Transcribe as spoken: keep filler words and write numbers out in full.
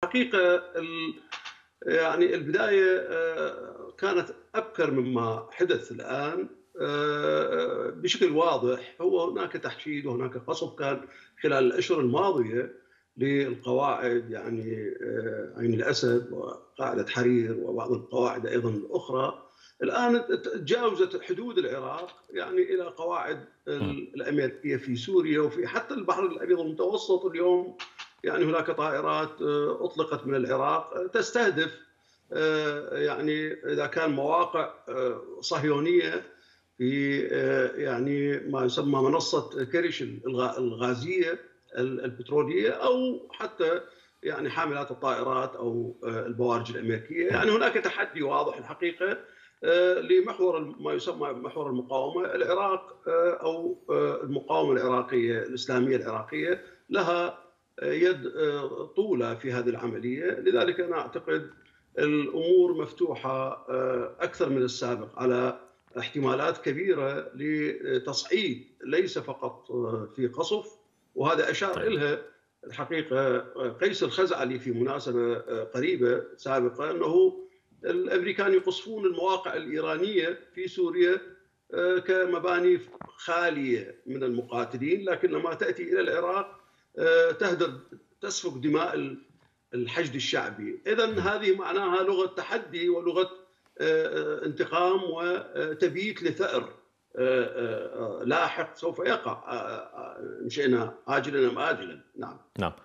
الحقيقة يعني البداية كانت أبكر مما حدث الآن بشكل واضح. هو هناك تحشيد وهناك قصف كان خلال الأشهر الماضية للقواعد، يعني عين الأسد وقاعدة حرير وبعض القواعد أيضا الأخرى. الآن تجاوزت حدود العراق يعني إلى قواعد الأمريكية في سوريا وفي حتى البحر الأبيض المتوسط. اليوم يعني هناك طائرات أطلقت من العراق تستهدف يعني إذا كان مواقع صهيونية في يعني ما يسمى منصة كرش الغازية البترولية، أو حتى يعني حاملات الطائرات أو البوارج الأمريكية. يعني هناك تحدي واضح الحقيقة لمحور ما يسمى محور المقاومة. العراق أو المقاومة العراقية الإسلامية العراقية لها يد طولة في هذه العملية، لذلك أنا أعتقد الأمور مفتوحة أكثر من السابق على احتمالات كبيرة لتصعيد، ليس فقط في قصف. وهذا أشار إلها الحقيقة قيس الخزعلي في مناسبة قريبة سابقة، أنه الأمريكان يقصفون المواقع الإيرانية في سوريا كمباني خالية من المقاتلين، لكن لما تأتي إلى العراق تهدر تسفك دماء الحشد الشعبي. إذن هذه معناها لغة تحدي ولغة انتقام وتبييت لثأر لاحق سوف يقع إن شئنا عاجلا أم آجلا. نعم. نعم.